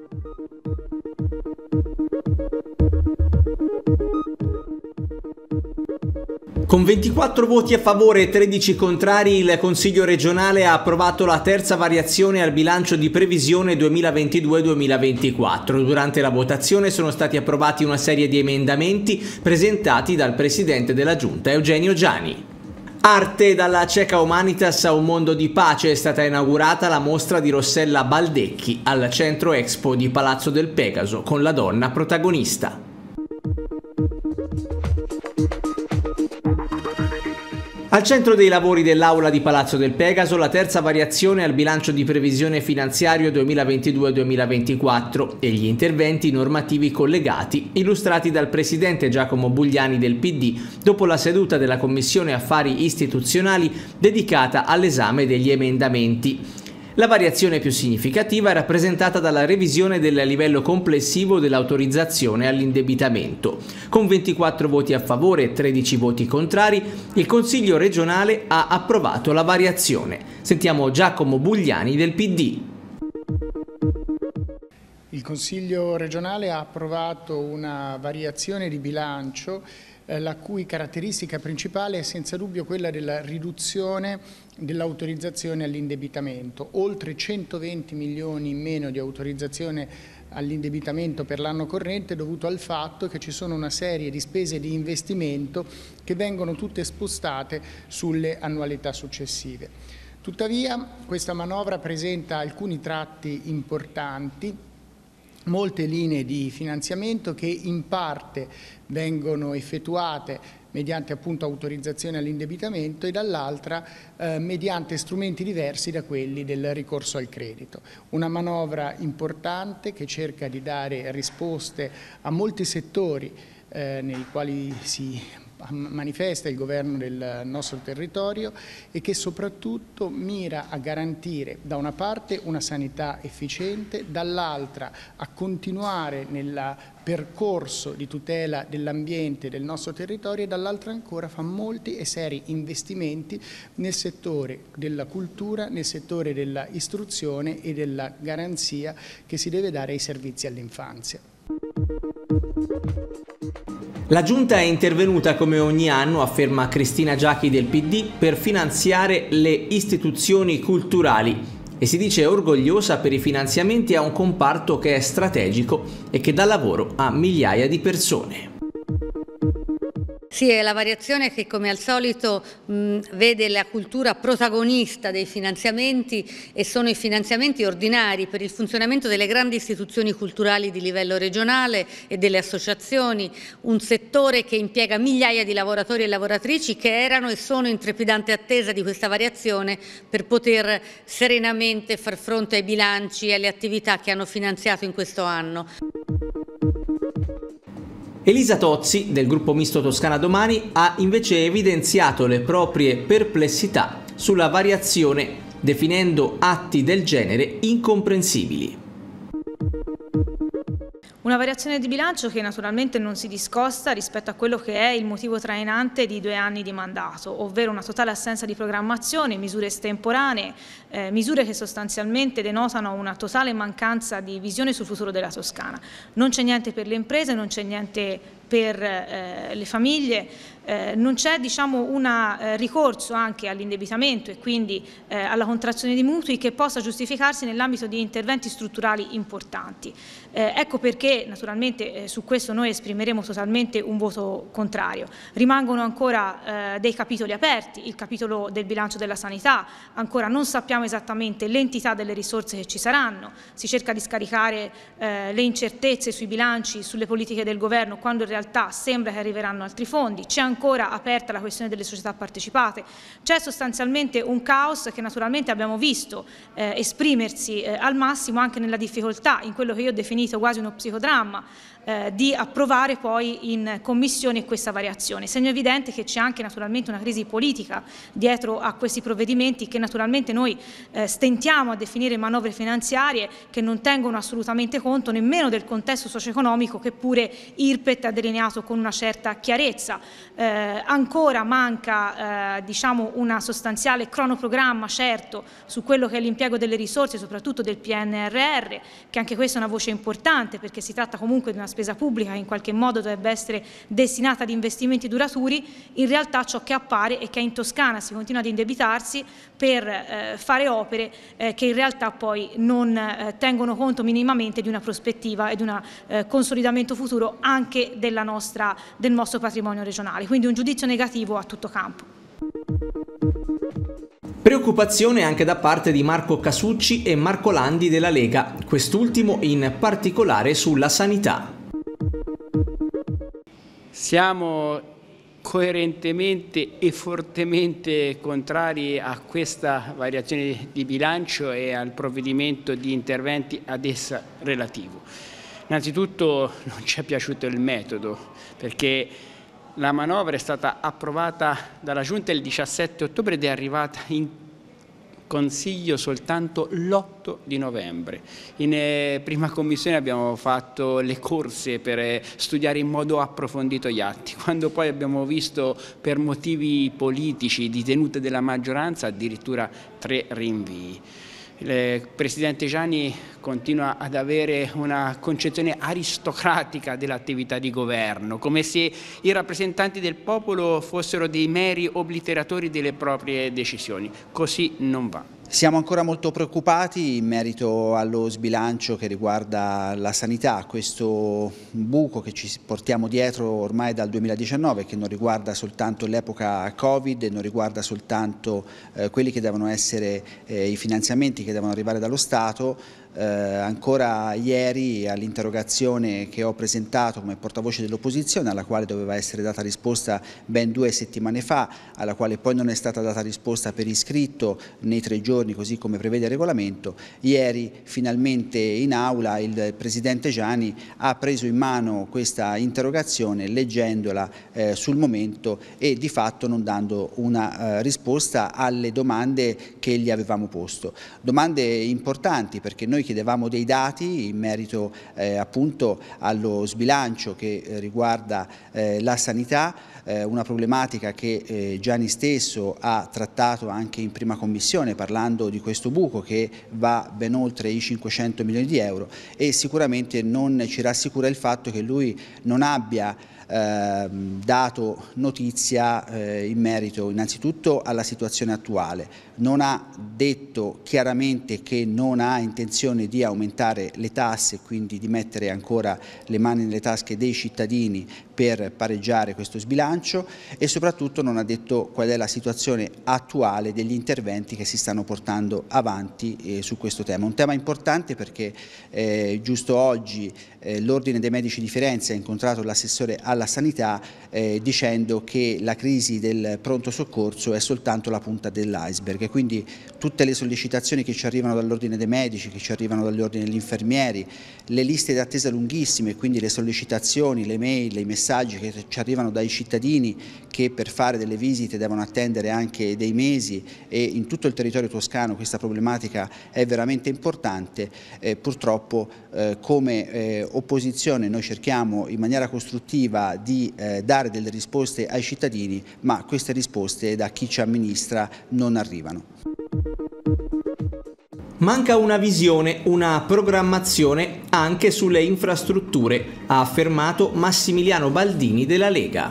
Con 24 voti a favore e 13 contrari, il Consiglio regionale ha approvato la terza variazione al bilancio di previsione 2022-2024. Durante la votazione sono stati approvati una serie di emendamenti presentati dal Presidente della Giunta, Eugenio Giani. Arte dalla cieca Humanitas a un mondo di pace è stata inaugurata la mostra di Rossella Baldecchi al Centro Expo di Palazzo del Pegaso con la donna protagonista. Al centro dei lavori dell'Aula di Palazzo del Pegaso la terza variazione al bilancio di previsione finanziario 2022-2024 e gli interventi normativi collegati illustrati dal Presidente Giacomo Bugliani del PD dopo la seduta della Commissione Affari Istituzionali dedicata all'esame degli emendamenti. La variazione più significativa è rappresentata dalla revisione del livello complessivo dell'autorizzazione all'indebitamento. Con 24 voti a favore e 13 voti contrari, il Consiglio regionale ha approvato la variazione. Sentiamo Giacomo Bugliani del PD. Il Consiglio regionale ha approvato una variazione di bilancio la cui caratteristica principale è senza dubbio quella della riduzione dell'autorizzazione all'indebitamento. Oltre 120 milioni in meno di autorizzazione all'indebitamento per l'anno corrente dovuto al fatto che ci sono una serie di spese di investimento che vengono tutte spostate sulle annualità successive. Tuttavia questa manovra presenta alcuni tratti importanti, molte linee di finanziamento che in parte vengono effettuate mediante appunto autorizzazione all'indebitamento e dall'altra mediante strumenti diversi da quelli del ricorso al credito. Una manovra importante che cerca di dare risposte a molti settori nei quali si manifesta il governo del nostro territorio e che soprattutto mira a garantire da una parte una sanità efficiente, dall'altra a continuare nel percorso di tutela dell'ambiente del nostro territorio e dall'altra ancora fa molti e seri investimenti nel settore della cultura, nel settore dell'istruzione e della garanzia che si deve dare ai servizi all'infanzia. La Giunta è intervenuta come ogni anno, afferma Cristina Giachi del PD, per finanziare le istituzioni culturali e si dice orgogliosa per i finanziamenti a un comparto che è strategico e che dà lavoro a migliaia di persone. Sì, è la variazione che come al solito vede la cultura protagonista dei finanziamenti e sono i finanziamenti ordinari per il funzionamento delle grandi istituzioni culturali di livello regionale e delle associazioni, un settore che impiega migliaia di lavoratori e lavoratrici che erano e sono in trepidante attesa di questa variazione per poter serenamente far fronte ai bilanci e alle attività che hanno finanziato in questo anno. Elisa Tozzi, del gruppo misto Toscana Domani, ha invece evidenziato le proprie perplessità sulla variazione, definendo atti del genere incomprensibili. Una variazione di bilancio che naturalmente non si discosta rispetto a quello che è il motivo trainante di 2 anni di mandato, ovvero una totale assenza di programmazione, misure estemporanee, misure che sostanzialmente denotano una totale mancanza di visione sul futuro della Toscana. Non c'è niente per le imprese, non c'è niente per le famiglie, non c'è un ricorso anche all'indebitamento e quindi alla contrazione di mutui che possa giustificarsi nell'ambito di interventi strutturali importanti. Ecco perché naturalmente su questo noi esprimeremo totalmente un voto contrario. Rimangono ancora dei capitoli aperti, il capitolo del bilancio della sanità, ancora non sappiamo esattamente l'entità delle risorse che ci saranno, si cerca di scaricare le incertezze sui bilanci, sulle politiche del governo, quando in realtà sembra che arriveranno altri fondi, c'è ancora aperta la questione delle società partecipate, c'è sostanzialmente un caos che naturalmente abbiamo visto esprimersi al massimo anche nella difficoltà, in quello che io ho definito quasi uno psicodramma, di approvare poi in commissione questa variazione. Segno evidente che c'è anche naturalmente una crisi politica dietro a questi provvedimenti che naturalmente noi stentiamo a definire manovre finanziarie che non tengono assolutamente conto nemmeno del contesto socio-economico che pure IRPET ha delineato con una certa chiarezza. Ancora manca diciamo una sostanziale cronoprogramma certo su quello che è l'impiego delle risorse, soprattutto del PNRR, che anche questa è una voce importante perché si tratta comunque di una spesa pubblica che in qualche modo dovrebbe essere destinata ad investimenti duraturi. In realtà ciò che appare è che in Toscana si continua ad indebitarsi per fare opere che in realtà poi non tengono conto minimamente di una prospettiva e di un consolidamento futuro anche del nostro patrimonio regionale. Quindi un giudizio negativo a tutto campo. Preoccupazione anche da parte di Marco Casucci e Marco Landi della Lega, quest'ultimo in particolare sulla sanità. Siamo coerentemente e fortemente contrari a questa variazione di bilancio e al provvedimento di interventi ad essa relativo. Innanzitutto non ci è piaciuto il metodo, perché la manovra è stata approvata dalla Giunta il 17 ottobre ed è arrivata in Consiglio soltanto l'8 di novembre. In prima commissione abbiamo fatto le corse per studiare in modo approfondito gli atti, quando poi abbiamo visto per motivi politici di tenuta della maggioranza addirittura 3 rinvii. Il Presidente Gianni continua ad avere una concezione aristocratica dell'attività di governo, come se i rappresentanti del popolo fossero dei meri obliteratori delle proprie decisioni. Così non va. Siamo ancora molto preoccupati in merito allo sbilancio che riguarda la sanità, questo buco che ci portiamo dietro ormai dal 2019, che non riguarda soltanto l'epoca Covid, non riguarda soltanto quelli che devono essere i finanziamenti che devono arrivare dallo Stato. Ancora ieri all'interrogazione che ho presentato come portavoce dell'opposizione, alla quale doveva essere data risposta ben 2 settimane fa, alla quale poi non è stata data risposta per iscritto nei 3 giorni così come prevede il regolamento, ieri finalmente in aula il Presidente Gianni ha preso in mano questa interrogazione leggendola sul momento e di fatto non dando una risposta alle domande che gli avevamo posto. Domande importanti perché noi chiedevamo dei dati in merito appunto allo sbilancio che riguarda la sanità, una problematica che Gianni stesso ha trattato anche in prima commissione parlando di questo buco che va ben oltre i 500 milioni di euro e sicuramente non ci rassicura il fatto che lui non abbia dato notizia in merito innanzitutto alla situazione attuale, non ha detto chiaramente che non ha intenzione di aumentare le tasse, quindi di mettere ancora le mani nelle tasche dei cittadini per pareggiare questo sbilancio e soprattutto non ha detto qual è la situazione attuale degli interventi che si stanno portando avanti su questo tema. Un tema importante perché giusto oggi l'Ordine dei Medici di Firenze ha incontrato l'assessore alla sanità dicendo che la crisi del pronto soccorso è soltanto la punta dell'iceberg e quindi tutte le sollecitazioni che ci arrivano dall'Ordine dei Medici, che ci arrivano dall'Ordine degli Infermieri, le liste d'attesa lunghissime, quindi le sollecitazioni, le mail, i messaggi che ci arrivano dai cittadini che per fare delle visite devono attendere anche dei mesi e in tutto il territorio toscano questa problematica è veramente importante. Purtroppo come opposizione noi cerchiamo in maniera costruttiva di dare delle risposte ai cittadini, ma queste risposte da chi ci amministra non arrivano. Manca una visione, una programmazione anche sulle infrastrutture, ha affermato Massimiliano Baldini della Lega.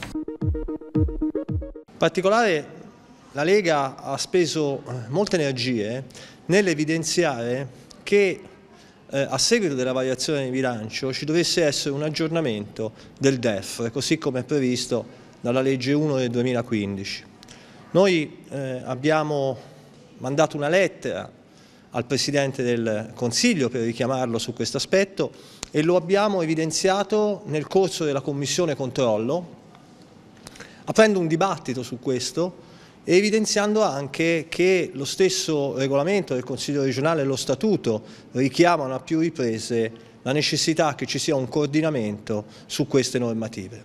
In particolare la Lega ha speso molte energie nell'evidenziare che a seguito della variazione di bilancio ci dovesse essere un aggiornamento del DEF, così come previsto dalla legge 1 del 2015. Noi abbiamo mandato una lettera al Presidente del Consiglio per richiamarlo su questo aspetto e lo abbiamo evidenziato nel corso della Commissione Controllo, aprendo un dibattito su questo e evidenziando anche che lo stesso regolamento del Consiglio regionale e lo Statuto richiamano a più riprese la necessità che ci sia un coordinamento su queste normative.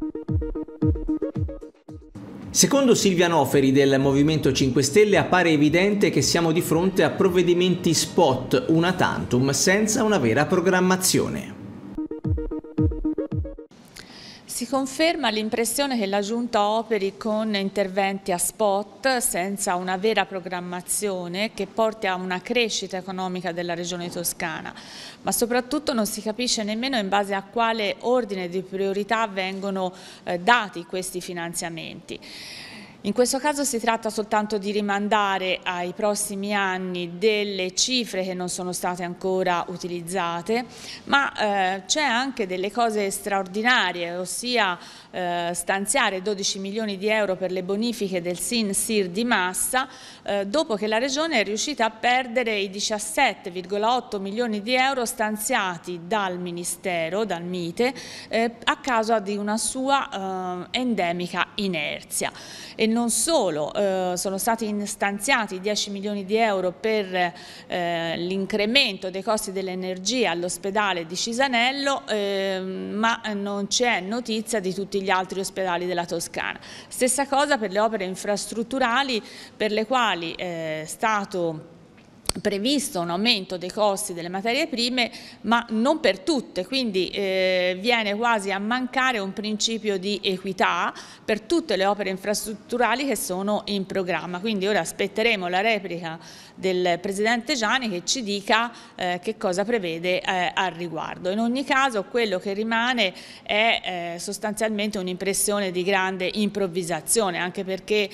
Secondo Silvia Noferi del Movimento 5 Stelle appare evidente che siamo di fronte a provvedimenti spot una tantum senza una vera programmazione. Si conferma l'impressione che la Giunta operi con interventi a spot senza una vera programmazione che porti a una crescita economica della Regione Toscana, ma soprattutto non si capisce nemmeno in base a quale ordine di priorità vengono dati questi finanziamenti. In questo caso si tratta soltanto di rimandare ai prossimi anni delle cifre che non sono state ancora utilizzate, ma c'è anche delle cose straordinarie, ossia stanziare 12 milioni di euro per le bonifiche del SIN-SIR di Massa, dopo che la Regione è riuscita a perdere i 17,8 milioni di euro stanziati dal Ministero, dal Mite, a causa di una sua endemica inerzia. E non solo, sono stati stanziati 10 milioni di euro per l'incremento dei costi dell'energia all'ospedale di Cisanello, ma non c'è notizia di tutti gli altri ospedali della Toscana. Stessa cosa per le opere infrastrutturali per le quali è stato previsto un aumento dei costi delle materie prime, ma non per tutte, quindi viene quasi a mancare un principio di equità per tutte le opere infrastrutturali che sono in programma. Quindi ora aspetteremo la replica del Presidente Giani che ci dica che cosa prevede al riguardo. In ogni caso quello che rimane è sostanzialmente un'impressione di grande improvvisazione, anche perché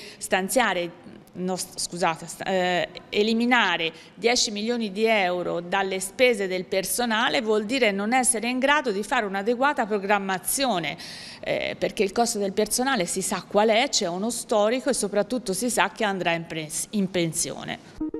eliminare 10 milioni di euro dalle spese del personale vuol dire non essere in grado di fare un'adeguata programmazione, perché il costo del personale si sa qual è, c'è uno storico e soprattutto si sa che andrà in pensione.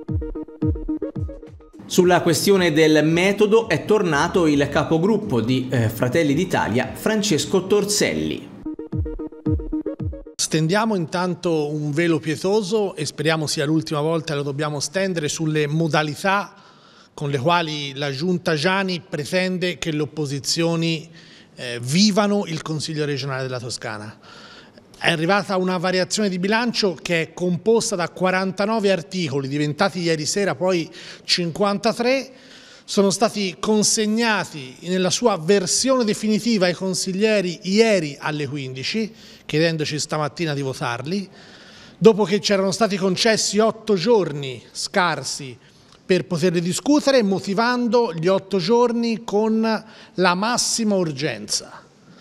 Sulla questione del metodo è tornato il capogruppo di Fratelli d'Italia, Francesco Torselli. Stendiamo intanto un velo pietoso e speriamo sia l'ultima volta che lo dobbiamo stendere sulle modalità con le quali la Giunta Giani pretende che le opposizioni vivano il Consiglio regionale della Toscana. È arrivata una variazione di bilancio che è composta da 49 articoli, diventati ieri sera poi 53, sono stati consegnati nella sua versione definitiva ai consiglieri ieri alle 15, chiedendoci stamattina di votarli, dopo che c'erano stati concessi 8 giorni scarsi per poterli discutere, motivando gli 8 giorni con la massima urgenza.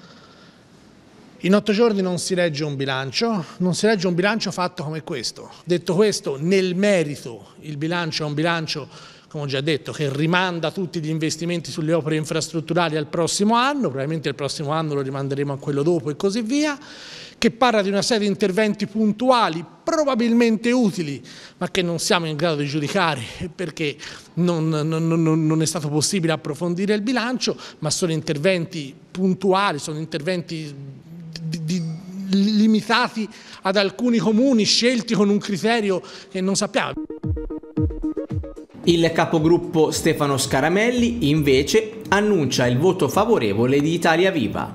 In 8 giorni non si legge un bilancio, fatto come questo. Detto questo, nel merito il bilancio è un bilancio, come ho già detto, che rimanda tutti gli investimenti sulle opere infrastrutturali al prossimo anno, probabilmente il prossimo anno lo rimanderemo a quello dopo e così via, che parla di una serie di interventi puntuali, probabilmente utili, ma che non siamo in grado di giudicare perché non è stato possibile approfondire il bilancio, ma sono interventi puntuali, sono interventi limitati ad alcuni comuni, scelti con un criterio che non sappiamo. Il capogruppo Stefano Scaramelli invece annuncia il voto favorevole di Italia Viva.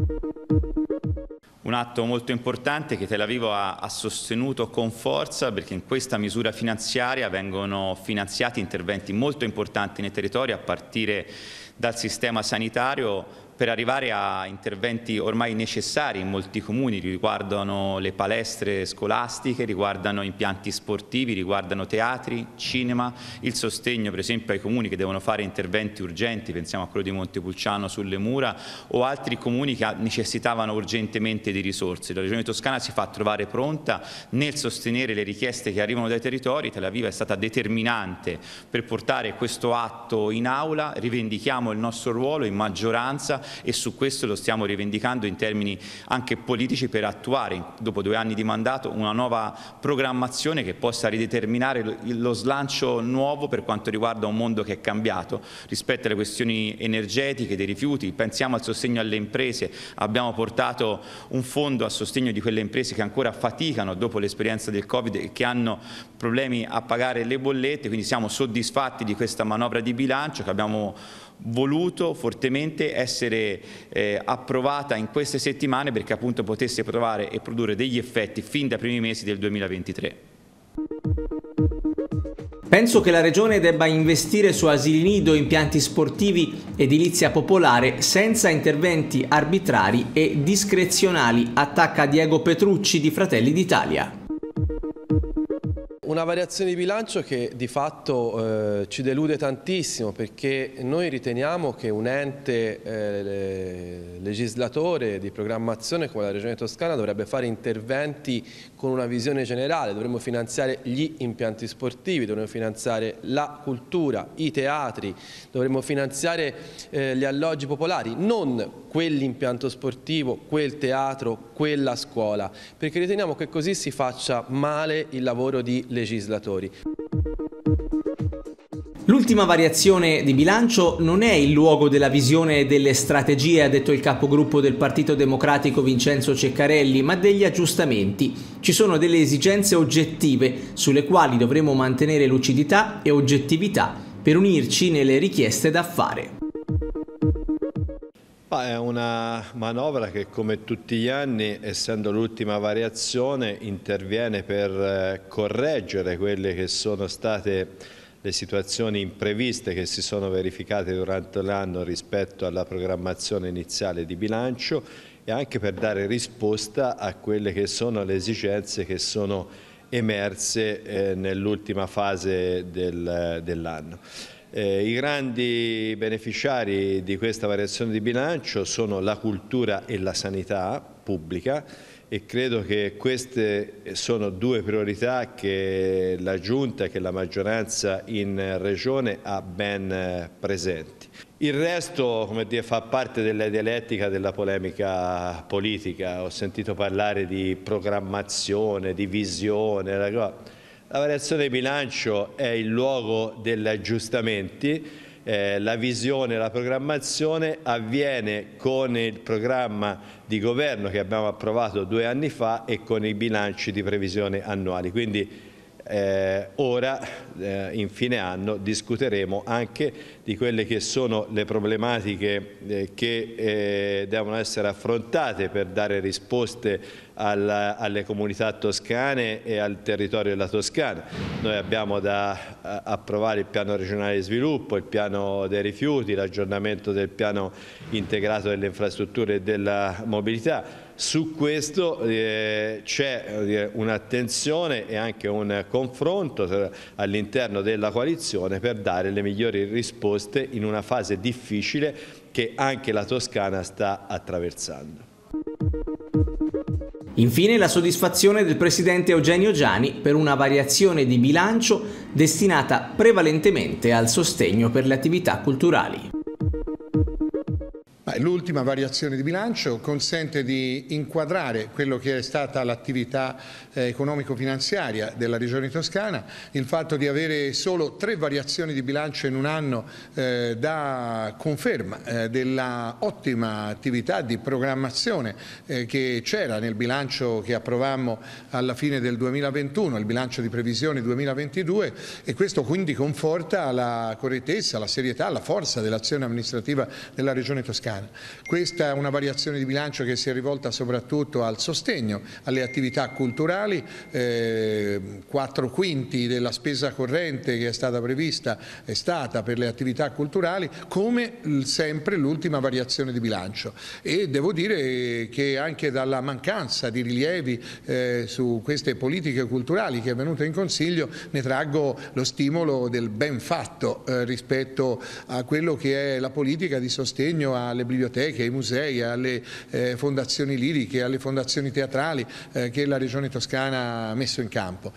Un atto molto importante che Tel Aviv ha sostenuto con forza, perché in questa misura finanziaria vengono finanziati interventi molto importanti nei territori, a partire dal sistema sanitario, per arrivare a interventi ormai necessari in molti comuni, riguardano le palestre scolastiche, riguardano impianti sportivi, riguardano teatri, cinema, il sostegno per esempio ai comuni che devono fare interventi urgenti, pensiamo a quello di Montepulciano sulle mura, o altri comuni che necessitavano urgentemente di risorse. La Regione Toscana si fa trovare pronta nel sostenere le richieste che arrivano dai territori. Tel Aviv è stata determinante per portare questo atto in aula, rivendichiamo il nostro ruolo in maggioranza e su questo lo stiamo rivendicando in termini anche politici, per attuare dopo 2 anni di mandato una nuova programmazione che possa rideterminare lo slancio nuovo per quanto riguarda un mondo che è cambiato rispetto alle questioni energetiche, dei rifiuti. Pensiamo al sostegno alle imprese, abbiamo portato un fondo a sostegno di quelle imprese che ancora faticano dopo l'esperienza del Covid e che hanno problemi a pagare le bollette, quindi siamo soddisfatti di questa manovra di bilancio che abbiamo voluto fortemente essere approvata in queste settimane, perché appunto potesse provare e produrre degli effetti fin dai primi mesi del 2023. Penso che la Regione debba investire su asili nido, impianti sportivi, edilizia popolare senza interventi arbitrari e discrezionali, attacca Diego Petrucci di Fratelli d'Italia. Una variazione di bilancio che di fatto ci delude tantissimo, perché noi riteniamo che un ente legislatore di programmazione come la Regione Toscana dovrebbe fare interventi con una visione generale. Dovremmo finanziare gli impianti sportivi, dovremmo finanziare la cultura, i teatri, dovremmo finanziare gli alloggi popolari, non quell'impianto sportivo, quel teatro, quella scuola, perché riteniamo che così si faccia male il lavoro di legislatori. L'ultima variazione di bilancio non è il luogo della visione e delle strategie, ha detto il capogruppo del Partito Democratico Vincenzo Ceccarelli, ma degli aggiustamenti. Ci sono delle esigenze oggettive sulle quali dovremo mantenere lucidità e oggettività per unirci nelle richieste da fare. È una manovra che, come tutti gli anni, essendo l'ultima variazione, interviene per correggere quelle che sono state le situazioni impreviste che si sono verificate durante l'anno rispetto alla programmazione iniziale di bilancio e anche per dare risposta a quelle che sono le esigenze che sono emerse nell'ultima fase dell'anno. I grandi beneficiari di questa variazione di bilancio sono la cultura e la sanità pubblica e credo che queste sono due priorità che la Giunta e che la maggioranza in Regione ha ben presenti. Il resto, come dire, fa parte della dialettica della polemica politica. Ho sentito parlare di programmazione, di visione. La variazione di bilancio è il luogo degli aggiustamenti, la visione e la programmazione avviene con il programma di governo che abbiamo approvato 2 anni fa e con i bilanci di previsione annuali. Quindi ora, in fine anno, discuteremo anche di quelle che sono le problematiche che devono essere affrontate per dare risposte alle comunità toscane e al territorio della Toscana. Noi abbiamo da approvare il piano regionale di sviluppo, il piano dei rifiuti, l'aggiornamento del piano integrato delle infrastrutture e della mobilità. Su questo c'è un'attenzione e anche un confronto all'interno della coalizione per dare le migliori risposte in una fase difficile che anche la Toscana sta attraversando. Infine la soddisfazione del Presidente Eugenio Giani per una variazione di bilancio destinata prevalentemente al sostegno per le attività culturali. L'ultima variazione di bilancio consente di inquadrare quello che è stata l'attività economico-finanziaria della Regione Toscana. Il fatto di avere solo 3 variazioni di bilancio in un anno dà conferma della ottima attività di programmazione che c'era nel bilancio che approvammo alla fine del 2021, il bilancio di previsione 2022, e questo quindi conforta la correttezza, la serietà, la forza dell'azione amministrativa della Regione Toscana. Questa è una variazione di bilancio che si è rivolta soprattutto al sostegno alle attività culturali, 4/5 della spesa corrente che è stata prevista è stata per le attività culturali, come sempre l'ultima variazione di bilancio, e devo dire che anche dalla mancanza di rilievi su queste politiche culturali che è venuta in Consiglio ne traggo lo stimolo del ben fatto rispetto a quello che è la politica di sostegno alle biblioteche, ai musei, alle fondazioni liriche, alle fondazioni teatrali che la Regione Toscana ha messo in campo.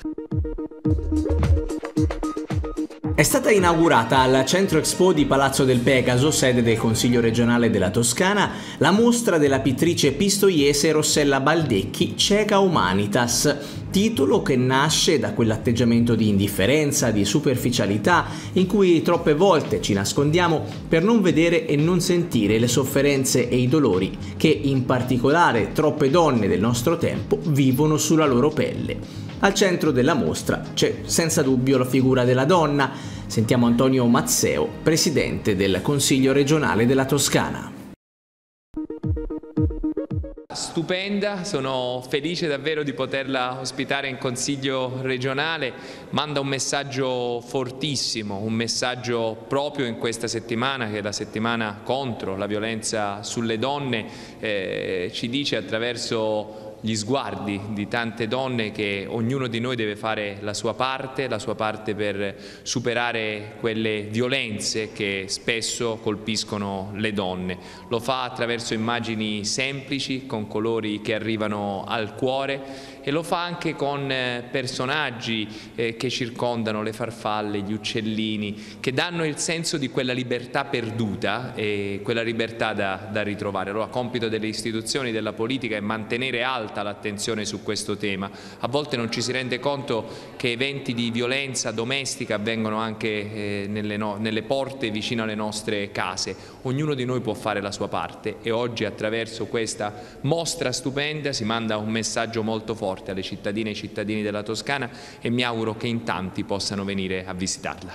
È stata inaugurata al Centro Expo di Palazzo del Pegaso, sede del Consiglio regionale della Toscana, la mostra della pittrice pistoiese Rossella Baldecchi, Cieca Humanitas, titolo che nasce da quell'atteggiamento di indifferenza, di superficialità, in cui troppe volte ci nascondiamo per non vedere e non sentire le sofferenze e i dolori che in particolare troppe donne del nostro tempo vivono sulla loro pelle. Al centro della mostra c'è senza dubbio la figura della donna. Sentiamo Antonio Mazzeo, presidente del Consiglio regionale della Toscana. Stupenda, sono felice davvero di poterla ospitare in Consiglio regionale, manda un messaggio fortissimo, un messaggio proprio in questa settimana che è la settimana contro la violenza sulle donne, ci dice attraverso gli sguardi di tante donne che ognuno di noi deve fare la sua parte per superare quelle violenze che spesso colpiscono le donne. Lo fa attraverso immagini semplici, con colori che arrivano al cuore, e lo fa anche con personaggi che circondano le farfalle, gli uccellini, che danno il senso di quella libertà perduta e quella libertà da ritrovare. Allora, compito delle istituzioni, della politica è mantenere alta l'attenzione su questo tema. A volte non ci si rende conto che eventi di violenza domestica avvengono anche nelle porte vicino alle nostre case. Ognuno di noi può fare la sua parte e oggi attraverso questa mostra stupenda si manda un messaggio molto forte alle cittadine e ai cittadini della Toscana e mi auguro che in tanti possano venire a visitarla.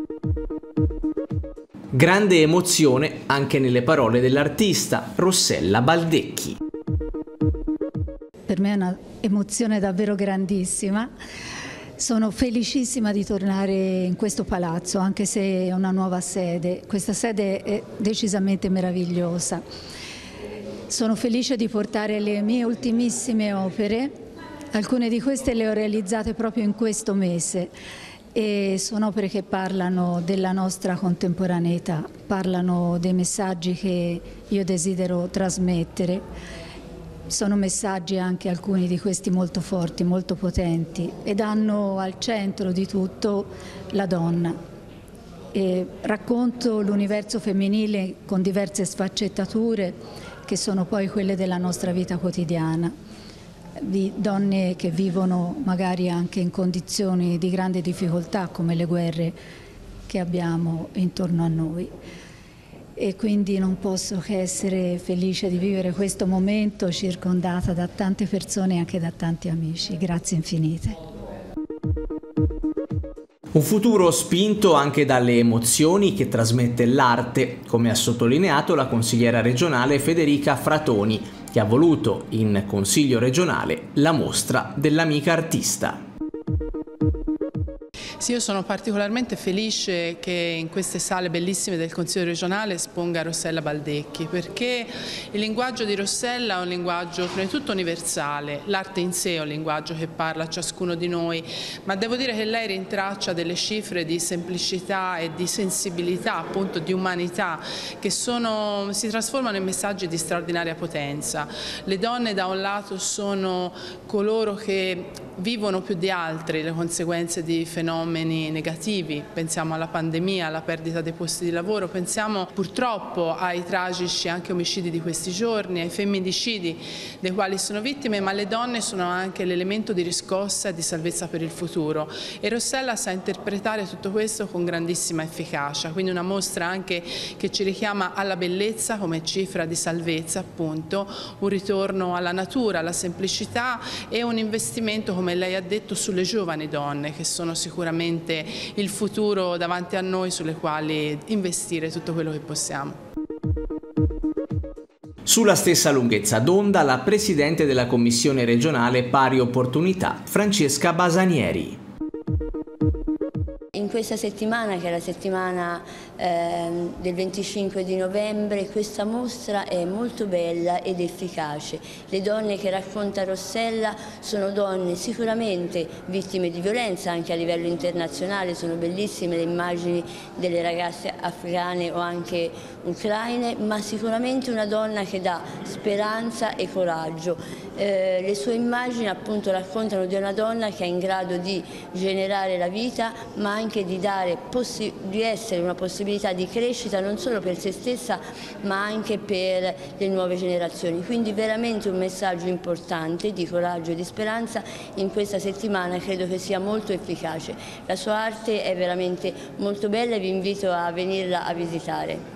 Grande emozione anche nelle parole dell'artista Rossella Baldecchi. Per me è un'emozione davvero grandissima. Sono felicissima di tornare in questo palazzo, anche se è una nuova sede. Questa sede è decisamente meravigliosa. Sono felice di portare le mie ultimissime opere. Alcune di queste le ho realizzate proprio in questo mese e sono opere che parlano della nostra contemporaneità, parlano dei messaggi che io desidero trasmettere. Sono messaggi anche alcuni di questi molto forti, molto potenti ed hanno al centro di tutto la donna. E racconto l'universo femminile con diverse sfaccettature che sono poi quelle della nostra vita quotidiana. Di donne che vivono magari anche in condizioni di grande difficoltà come le guerre che abbiamo intorno a noi. E quindi non posso che essere felice di vivere questo momento circondata da tante persone e anche da tanti amici. Grazie infinite. Un futuro spinto anche dalle emozioni che trasmette l'arte, come ha sottolineato la consigliera regionale Federica Fratoni, che ha voluto in Consiglio regionale la mostra dell'amica artista. Sì, io sono particolarmente felice che in queste sale bellissime del Consiglio regionale esponga Rossella Baldecchi, perché il linguaggio di Rossella è un linguaggio prima di tutto universale, l'arte in sé è un linguaggio che parla a ciascuno di noi, ma devo dire che lei rintraccia delle cifre di semplicità e di sensibilità, appunto di umanità, che si trasformano in messaggi di straordinaria potenza. Le donne da un lato sono coloro che vivono più di altri le conseguenze di fenomeni negativi, pensiamo alla pandemia, alla perdita dei posti di lavoro, pensiamo purtroppo ai tragici anche omicidi di questi giorni, ai femminicidi dei quali sono vittime, ma le donne sono anche l'elemento di riscossa e di salvezza per il futuro e Rossella sa interpretare tutto questo con grandissima efficacia, quindi una mostra anche che ci richiama alla bellezza come cifra di salvezza, appunto, un ritorno alla natura, alla semplicità e un investimento, come lei ha detto, sulle giovani donne che sono sicuramente il futuro davanti a noi, sulle quali investire tutto quello che possiamo. Sulla stessa lunghezza d'onda la Presidente della Commissione regionale Pari Opportunità, Francesca Basanieri. In questa settimana, che è la settimana del 25 di novembre, questa mostra è molto bella ed efficace. Le donne che racconta Rossella sono donne sicuramente vittime di violenza anche a livello internazionale, sono bellissime le immagini delle ragazze africane o anche ucraine, ma sicuramente una donna che dà speranza e coraggio. Le sue immagini appunto raccontano di una donna che è in grado di generare la vita, ma anche di essere una possibilità di crescita non solo per se stessa ma anche per le nuove generazioni. Quindi veramente un messaggio importante di coraggio e di speranza in questa settimana, credo che sia molto efficace. La sua arte è veramente molto bella e vi invito a venirla a visitare.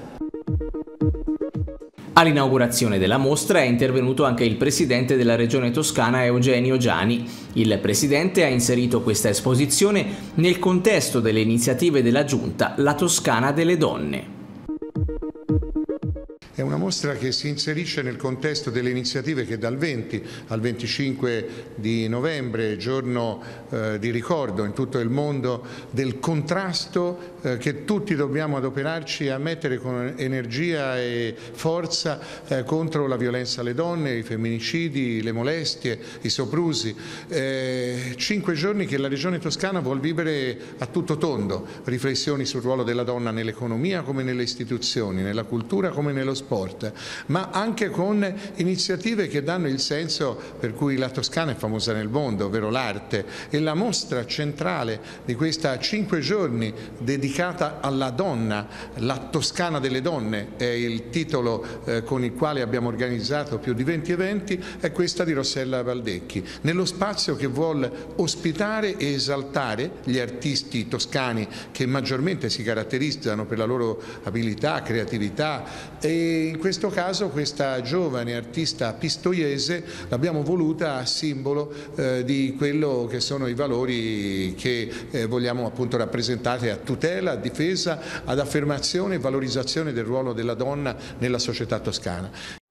All'inaugurazione della mostra è intervenuto anche il presidente della Regione Toscana Eugenio Giani. Il presidente ha inserito questa esposizione nel contesto delle iniziative della Giunta La Toscana delle Donne. È una mostra che si inserisce nel contesto delle iniziative che dal 20 al 25 di novembre, giorno di ricordo in tutto il mondo del contrasto che tutti dobbiamo adoperarci a mettere con energia e forza contro la violenza alle donne, i femminicidi, le molestie, i soprusi. 5 giorni che la Regione Toscana vuol vivere a tutto tondo, riflessioni sul ruolo della donna nell'economia come nelle istituzioni, nella cultura come nello sport, ma anche con iniziative che danno il senso per cui la Toscana è famosa nel mondo, ovvero l'arte, e la mostra centrale di questa 5 giorni dedicata alla donna, la Toscana delle donne è il titolo con il quale abbiamo organizzato più di 20 eventi, è questa di Rossella Baldecchi, nello spazio che vuol ospitare e esaltare gli artisti toscani che maggiormente si caratterizzano per la loro abilità, creatività, e in questo caso questa giovane artista pistoiese l'abbiamo voluta a simbolo di quello che sono i valori che vogliamo appunto rappresentare a tutela, a difesa, ad affermazione e valorizzazione del ruolo della donna nella società toscana.